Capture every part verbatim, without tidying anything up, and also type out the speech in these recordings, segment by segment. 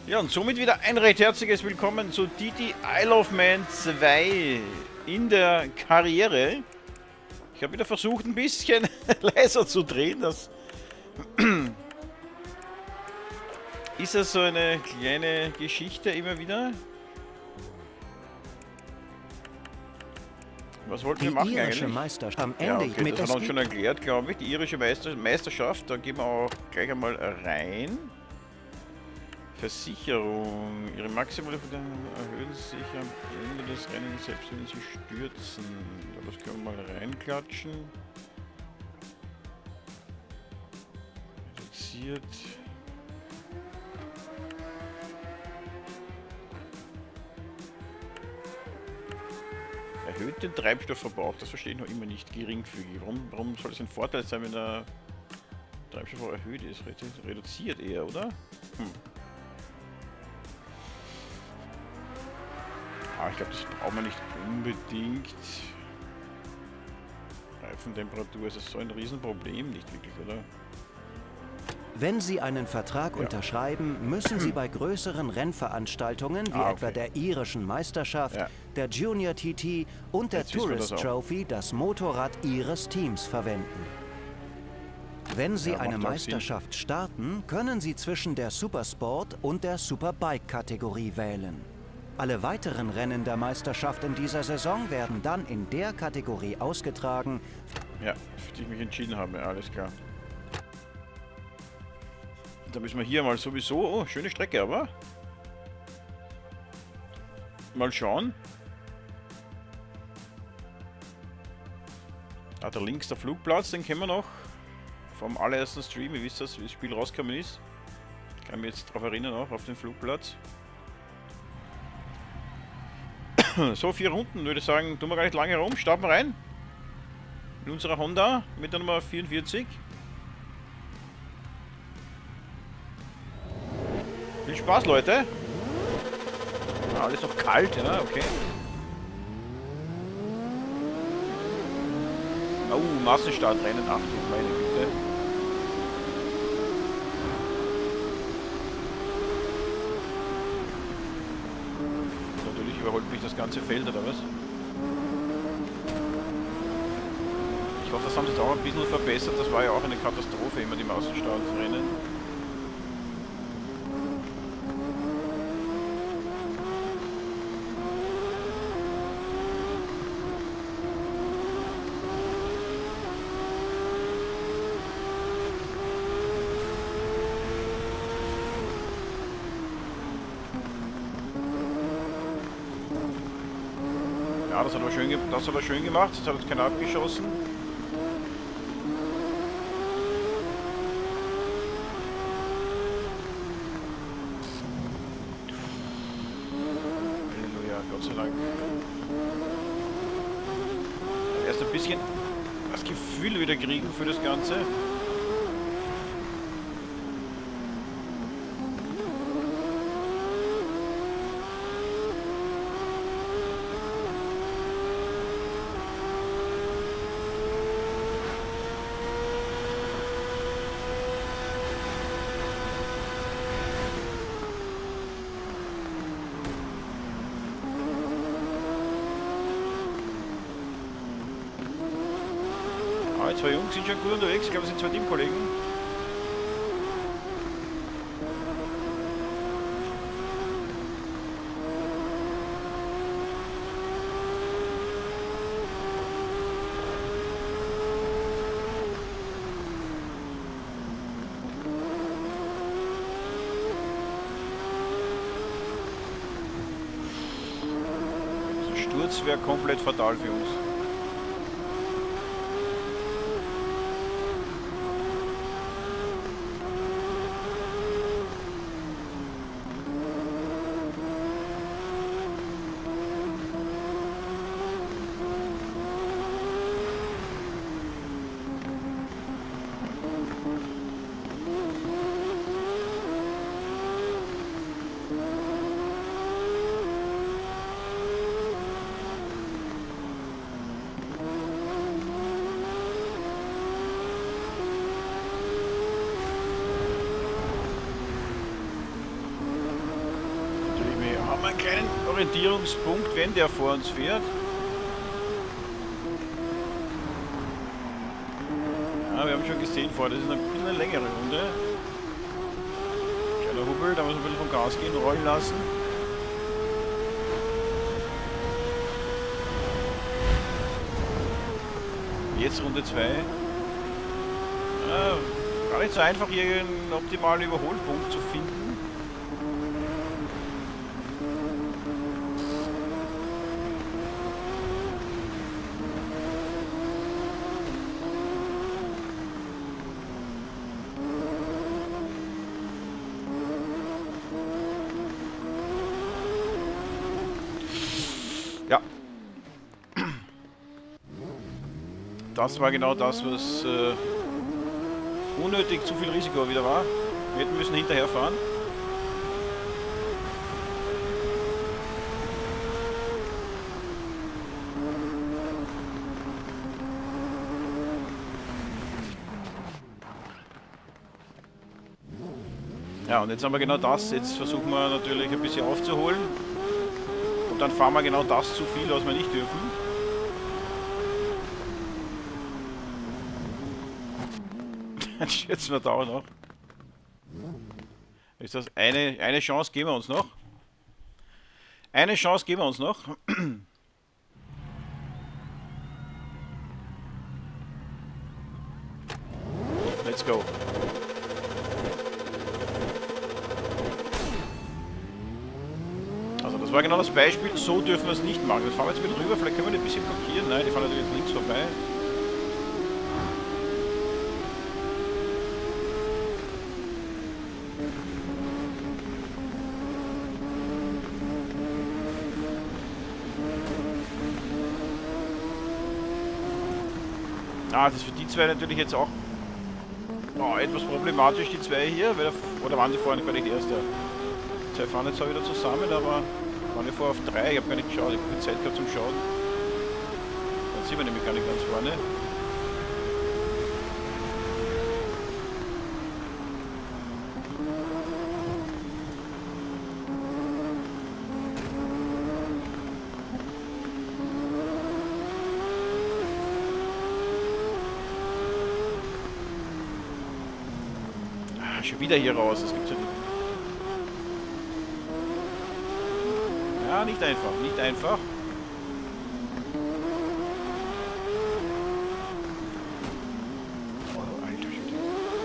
Ja, und somit wieder ein recht herzliches Willkommen zu D D Isle of Man zwei in der Karriere. Ich habe wieder versucht, ein bisschen leiser zu drehen. Das ist ja so eine kleine Geschichte immer wieder. Was wollten wir Die machen irische eigentlich? Meisterschaft am Ja, Ende okay, mit das es hat uns gibt schon erklärt, glaube ich. Die irische Meister Meisterschaft, da gehen wir auch gleich einmal rein. Versicherung. Ihre maximale Verteidigung erhöhen sich am Ende des Rennens, selbst wenn sie stürzen. Ja, das können wir mal reinklatschen. Reduziert. Erhöht den Treibstoffverbrauch, das verstehe ich noch immer nicht geringfügig. Warum, warum soll es ein Vorteil sein, wenn der Treibstoffverbrauch erhöht ist? Reduziert eher, oder? Hm. Ah, ich glaube, das brauchen wir nicht unbedingt. Reifentemperatur ist das so ein Riesenproblem, nicht wirklich, oder? Wenn Sie einen Vertrag Ja. unterschreiben, müssen Sie bei größeren Rennveranstaltungen wie Ah, okay. etwa der irischen Meisterschaft, Ja. der Junior T T und der Jetzt wissen wir Tourist das auch. Trophy das Motorrad Ihres Teams verwenden. Wenn Sie Ja, eine macht auch Meisterschaft starten, können Sie zwischen der Supersport und der Superbike-Kategorie wählen. Alle weiteren Rennen der Meisterschaft in dieser Saison werden dann in der Kategorie ausgetragen. Ja, für die ich mich entschieden habe, ja, alles klar. Da müssen wir hier mal sowieso... Oh, schöne Strecke, aber... Mal schauen. Ah, da links der Flugplatz, den kennen wir noch. Vom allerersten Stream, ihr wisst das, wie das Spiel rausgekommen ist. Kann mich jetzt darauf erinnern, auch auf den Flugplatz. So, vier Runden, würde ich sagen, tun wir gar nicht lange herum, starten wir rein. In unserer Honda mit der Nummer vierundvierzig. Viel Spaß, Leute. Ah, alles noch kalt, ja, okay. Oh, Massenstartrennen, Achtung, meine Güte. Natürlich überholt mich das ganze Feld, oder was? Ich hoffe, das haben sie jetzt auch ein bisschen verbessert. Das war ja auch eine Katastrophe, immer die Massenstartrennen. Ja, das hat er schön, ge das hat er schön gemacht. Das hat jetzt keiner abgeschossen. Halleluja, Gott sei Dank. Erst ein bisschen das Gefühl wieder kriegen für das Ganze. Ah, die zwei Jungs sind schon gut unterwegs. Ich glaube, es sind zwei Teamkollegen. Also Sturz wäre komplett fatal für uns. haben wir einen kleinen Orientierungspunkt, wenn der vor uns fährt. Ja, wir haben schon gesehen vor, das ist ein bisschen eine längere Runde. Kleiner Hubbel, da muss man ein bisschen vom Gas gehen, rollen lassen. Jetzt Runde zwei. Ja, gar nicht so einfach, hier einen optimalen Überholpunkt zu finden. Ja. Das war genau das, was äh, unnötig zu viel Risiko wieder war. Wir hätten müssen hinterherfahren. Ja, und jetzt haben wir genau das. Jetzt versuchen wir natürlich ein bisschen aufzuholen. Und dann fahren wir genau das zu viel, was wir nicht dürfen. Dann schätzen wir da auch noch. Ist das eine, eine Chance geben wir uns noch? Eine Chance geben wir uns noch. Let's go. Also das war genau das Beispiel, so dürfen wir es nicht machen. Das fahren wir jetzt wieder rüber, vielleicht können wir ein bisschen blockieren. Nein, die fahren natürlich jetzt links vorbei. Ah, das ist für die zwei natürlich jetzt auch oh, etwas problematisch, die zwei hier, weil, oder waren die vorhin gar nicht die erste? Die zwei fahren jetzt auch wieder zusammen, aber waren die vorher auf drei, ich habe gar nicht geschaut, ich habe keine Zeit gehabt zum Schauen. Dann sieht man nämlich gar nicht ganz vorne. Schon wieder hier raus, das gibt's ja nicht. Ja, nicht einfach, nicht einfach. Oh, alter Schwede.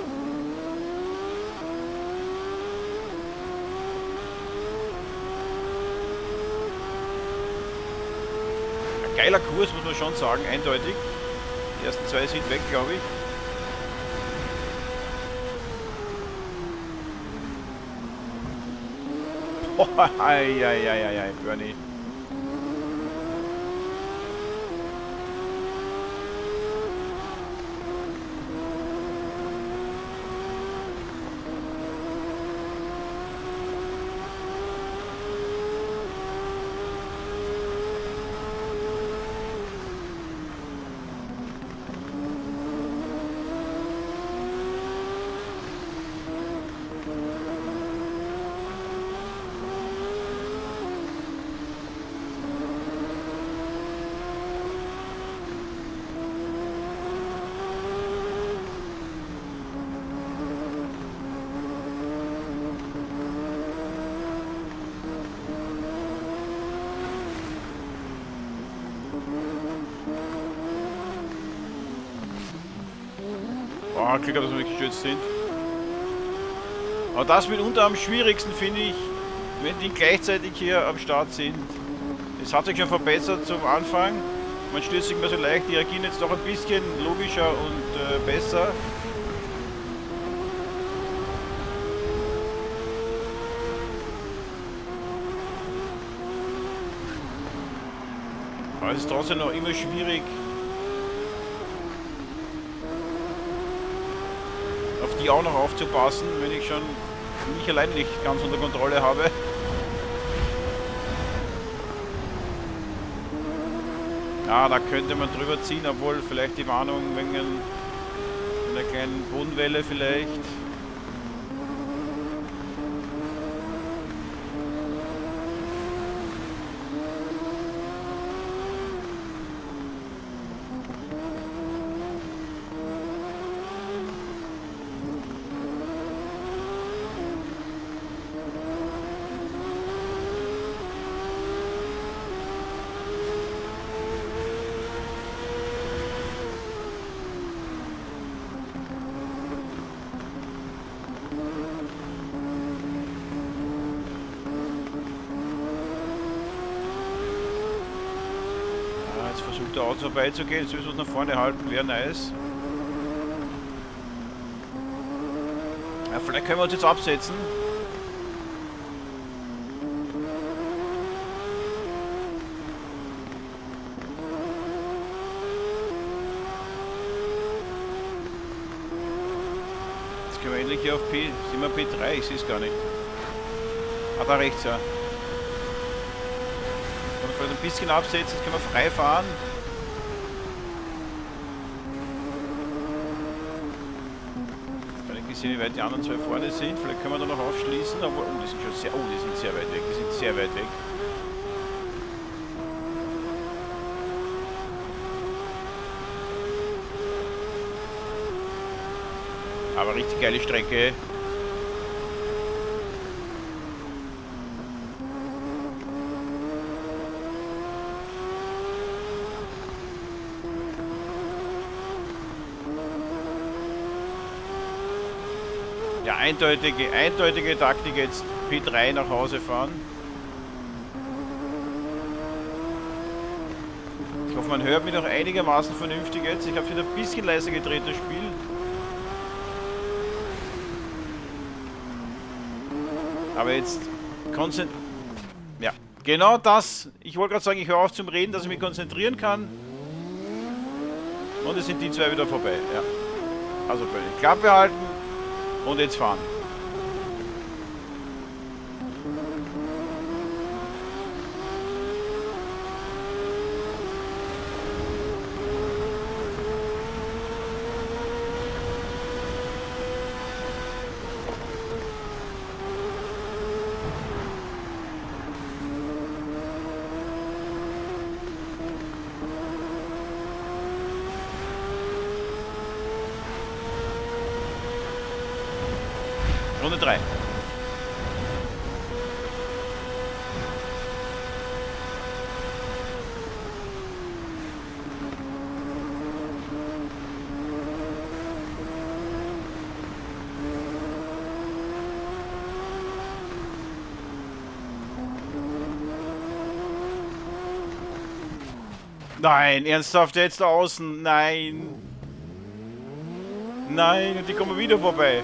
Ein geiler Kurs, muss man schon sagen, eindeutig. Die ersten zwei sind weg, glaube ich. Oh, ei, ei, ei, ei, ei, Bernie. Oh, Glück, dass wir nicht gestürzt sind. Aber das mitunter am schwierigsten finde ich, wenn die gleichzeitig hier am Start sind. Es hat sich schon verbessert zum Anfang. Man stürzt sich mehr so leicht, die agieren jetzt doch ein bisschen logischer und äh, besser. Aber es ist trotzdem noch immer schwierig, auf die auch noch aufzupassen, wenn ich schon mich allein nicht ganz unter Kontrolle habe. Ja, da könnte man drüber ziehen, obwohl vielleicht die Warnung wegen einer kleinen Bodenwelle vielleicht. der Auto vorbeizugehen. Jetzt müssen wir uns nach vorne halten, wäre nice. Ja, vielleicht können wir uns jetzt absetzen. Jetzt können wir endlich hier auf P. Sind wir P drei? Ich sehe es gar nicht. Ah, da rechts, ja. Ein bisschen absetzen, jetzt können wir frei fahren. Ich habe nicht gesehen, wie weit die anderen zwei vorne sind. Vielleicht können wir da noch aufschließen. Aber oh, die sind schon sehr, oh, die sind sehr weit weg. Die sind sehr weit weg. Aber richtig geile Strecke. Ja, eindeutige, eindeutige Taktik jetzt P drei nach Hause fahren. Ich hoffe, man hört mich noch einigermaßen vernünftig jetzt. Ich habe wieder ein bisschen leiser gedreht, das Spiel. Aber jetzt konzentrieren. Ja, genau das. Ich wollte gerade sagen, ich höre auf zum Reden, dass ich mich konzentrieren kann. Und es sind die zwei wieder vorbei. Ja. Also völlig Klappe halten. Und jetzt fahren. Runde drei. Nein, ernsthaft jetzt da außen? Nein. Nein, und die kommen wieder vorbei.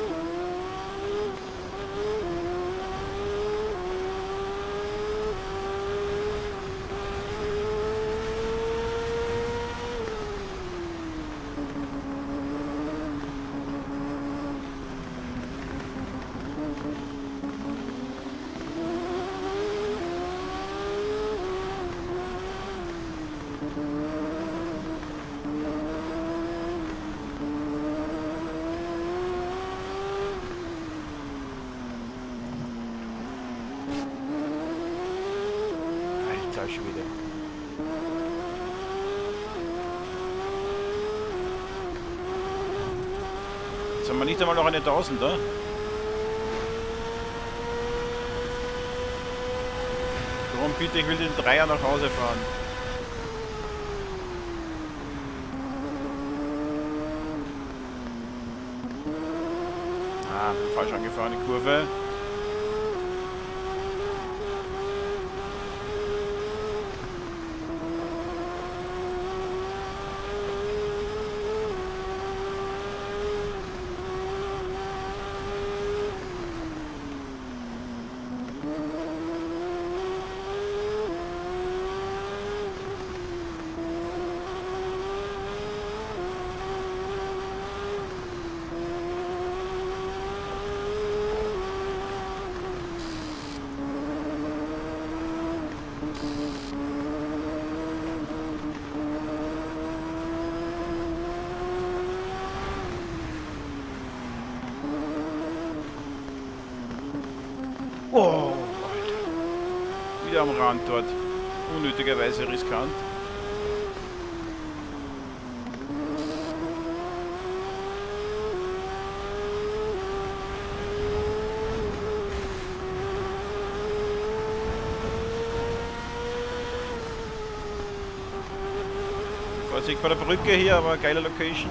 Schwede. Jetzt haben wir nicht einmal noch eine Tausender. Darum bitte, ich will den Dreier nach Hause fahren. Ah, falsch angefahrene Kurve. Oh, Alter. Wieder am Rand dort. Unnötigerweise riskant. Vorsicht bei der Brücke hier, aber geile Location.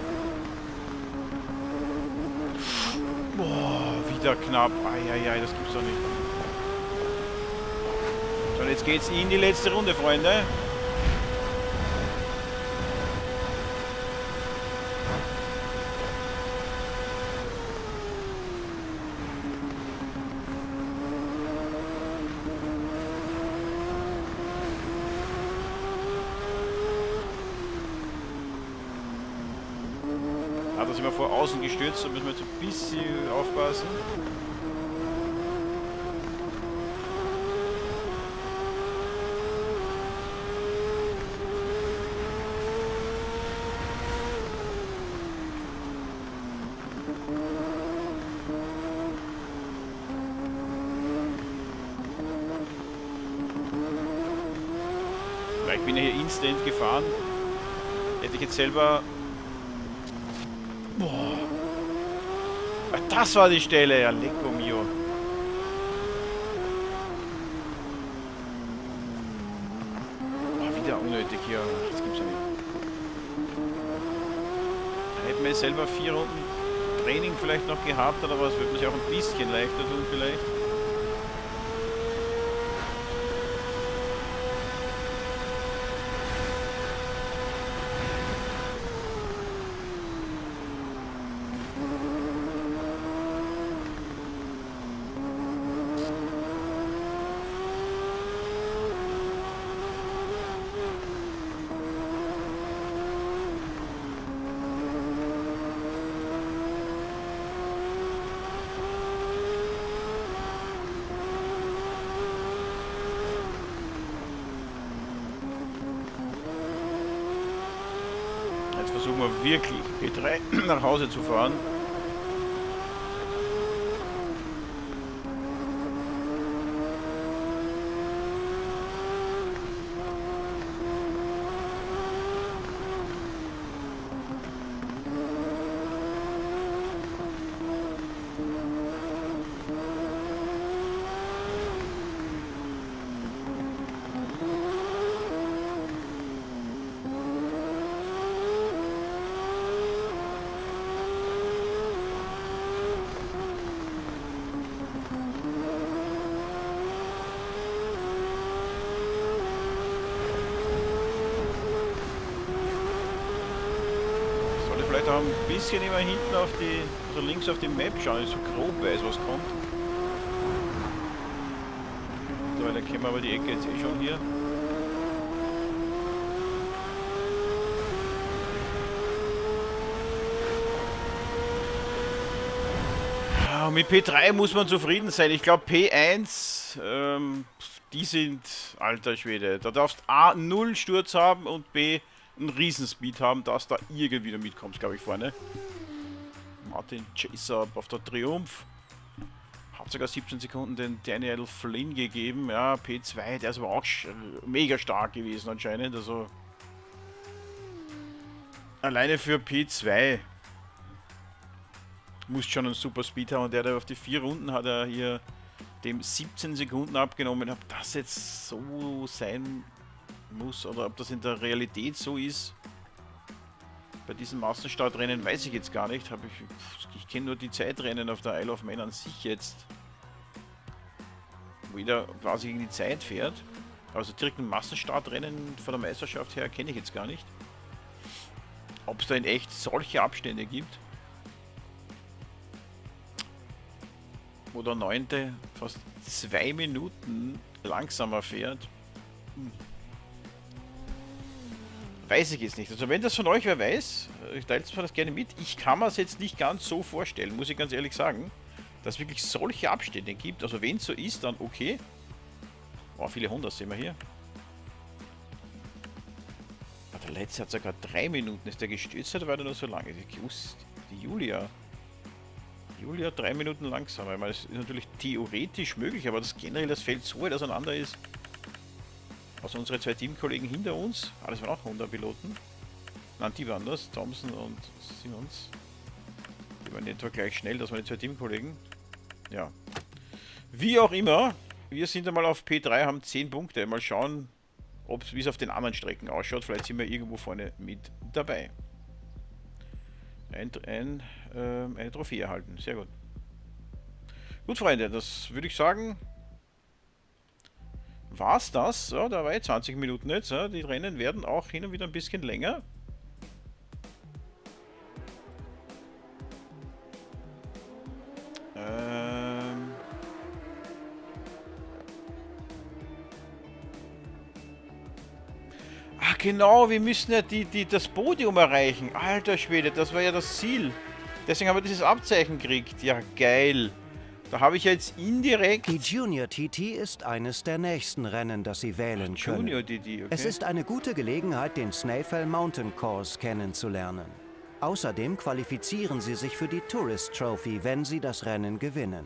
Boah, wieder knapp. Eieiei, das gibt's doch nicht. So, und jetzt geht's in die letzte Runde, Freunde. sind wir vor außen gestürzt, da müssen wir jetzt ein bisschen aufpassen. Ich bin ja hier instant gefahren. Hätte ich jetzt selber... Boah. Ach, das war die Stelle, ja, lecco mio. Oh, wieder unnötig hier. Das gibt's ja nicht. Da hätten wir selber vier Runden Training vielleicht noch gehabt oder was. Würde man sich auch ein bisschen leichter tun vielleicht. Versuchen wir wirklich P drei nach Hause zu fahren. Vielleicht auch ein bisschen immer hinten auf die, also links auf die Map schauen, ich so grob weiß, was kommt. Mittlerweile kennen wir aber die Ecke jetzt eh schon hier. Ja, mit P drei muss man zufrieden sein. Ich glaube P eins, ähm, die sind, alter Schwede, da darfst A null Sturz haben und B einen Riesenspeed haben, dass da irgendwie mitkommst, glaube ich, vorne. Martin Chaser auf der Triumph. Hat sogar siebzehn Sekunden den Daniel Flynn gegeben. Ja, P zwei, der ist aber auch mega stark gewesen anscheinend. Also alleine für P zwei muss schon einen super Speed haben. Und der, der auf die vier Runden hat er hier dem siebzehn Sekunden abgenommen. Ob das jetzt so sein muss oder ob das in der Realität so ist. Bei diesen Massenstartrennen weiß ich jetzt gar nicht. Hab ich ich kenne nur die Zeitrennen auf der Isle of Man an sich jetzt. Wo jeder quasi gegen die Zeit fährt. Also direkt ein Massenstartrennen von der Meisterschaft her kenne ich jetzt gar nicht. Ob es da in echt solche Abstände gibt. Wo der Neunte fast zwei Minuten langsamer fährt. Hm. Weiß ich jetzt nicht. Also wenn das von euch wer weiß, teilt es mir das gerne mit. Ich kann mir es jetzt nicht ganz so vorstellen, muss ich ganz ehrlich sagen, dass es wirklich solche Abstände gibt. Also wenn es so ist, dann okay. Boah, viele Hondas sehen wir hier. Aber der letzte hat sogar drei Minuten. Ist der gestürzt oder war der nur so lange? Die Julia. Julia drei Minuten langsamer. Ich meine, das ist natürlich theoretisch möglich, aber das generell das Feld so weit auseinander ist. Also unsere zwei Teamkollegen hinter uns, ah, das waren auch Honda-Piloten. Nein, die waren das, Thompson und Simmons. Die waren etwa gleich schnell, das waren die zwei Teamkollegen. Ja. Wie auch immer, wir sind einmal auf P drei, haben zehn Punkte. Mal schauen, wie es auf den anderen Strecken ausschaut. Vielleicht sind wir irgendwo vorne mit dabei. Ein, ein, ähm, eine Trophäe erhalten, sehr gut. Gut, Freunde, das würde ich sagen. War's das? Ja, da war jetzt zwanzig Minuten jetzt. Ja. Die Rennen werden auch hin und wieder ein bisschen länger. Ähm Ach genau, wir müssen ja die, die, das Podium erreichen. Alter Schwede, das war ja das Ziel. Deswegen haben wir dieses Abzeichen gekriegt. Ja, geil. Da habe ich jetzt indirekt... Die Junior T T ist eines der nächsten Rennen, das Sie wählen Ach, können. Junior T T, okay. Es ist eine gute Gelegenheit, den Snaefell Mountain Course kennenzulernen. Außerdem qualifizieren Sie sich für die Tourist Trophy, wenn Sie das Rennen gewinnen.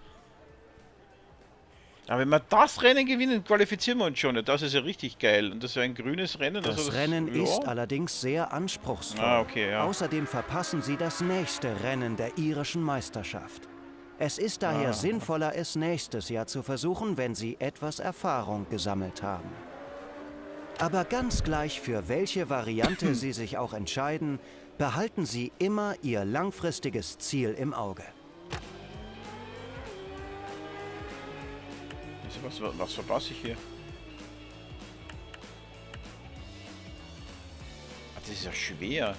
Aber wenn wir das Rennen gewinnen, qualifizieren wir uns schon. Das ist ja richtig geil. Und das ist ein grünes Rennen. Das, also das Rennen ja. ist allerdings sehr anspruchsvoll. Ah, okay, ja. Außerdem verpassen Sie das nächste Rennen der irischen Meisterschaft. Es ist daher ah. sinnvoller, es nächstes Jahr zu versuchen, wenn Sie etwas Erfahrung gesammelt haben. Aber ganz gleich, für welche Variante Sie sich auch entscheiden, behalten Sie immer Ihr langfristiges Ziel im Auge. Was, was verpasse ich hier? Ah, das ist ja schwer.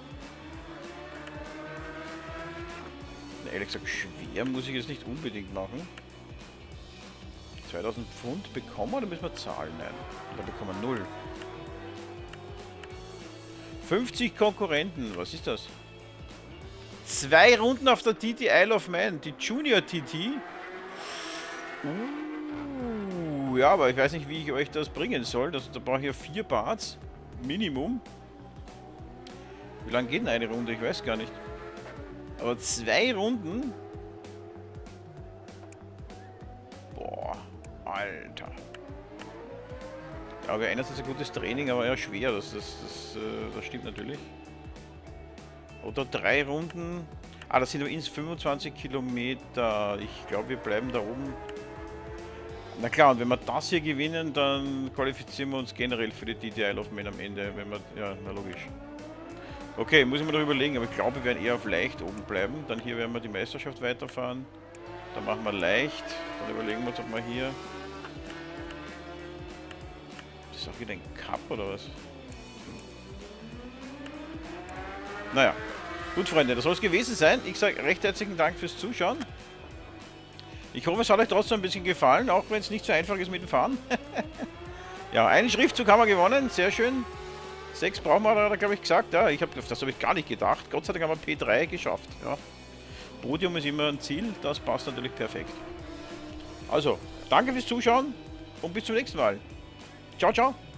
Na, ehrlich gesagt, schwer muss ich jetzt nicht unbedingt machen. zweitausend Pfund bekommen oder müssen wir zahlen? Nein, da bekommen wir null. fünfzig Konkurrenten, was ist das? Zwei Runden auf der T T Isle of Man, die Junior T T. Uh, ja, aber ich weiß nicht, wie ich euch das bringen soll. Das, da brauche ich ja vier Barts. Minimum. Wie lange geht denn eine Runde? Ich weiß gar nicht. Aber zwei Runden? Boah, Alter. Ja, aber einerseits ein gutes Training, aber ja schwer. Das, das, das, äh, das stimmt natürlich. Oder drei Runden. Ah, das sind aber ins fünfundzwanzig Kilometer. Ich glaube, wir bleiben da oben. Na klar, und wenn wir das hier gewinnen, dann qualifizieren wir uns generell für die T T Isle of Man am Ende. Wenn wir, ja, na logisch. Okay, muss ich mir doch überlegen, aber ich glaube, wir werden eher auf leicht oben bleiben. Dann hier werden wir die Meisterschaft weiterfahren. Dann machen wir leicht. Dann überlegen wir uns, ob wir hier... Das ist auch wieder ein Cup oder was? Naja. Gut, Freunde, das soll es gewesen sein. Ich sage recht herzlichen Dank fürs Zuschauen. Ich hoffe, es hat euch trotzdem ein bisschen gefallen, auch wenn es nicht so einfach ist mit dem Fahren. Ja, einen Schriftzug haben wir gewonnen, sehr schön. Sechs brauchen wir, da glaube ich gesagt. Ja, ich hab, das habe ich gar nicht gedacht. Gott sei Dank haben wir P drei geschafft. Ja. Podium ist immer ein Ziel, das passt natürlich perfekt. Also, danke fürs Zuschauen und bis zum nächsten Mal. Ciao, ciao.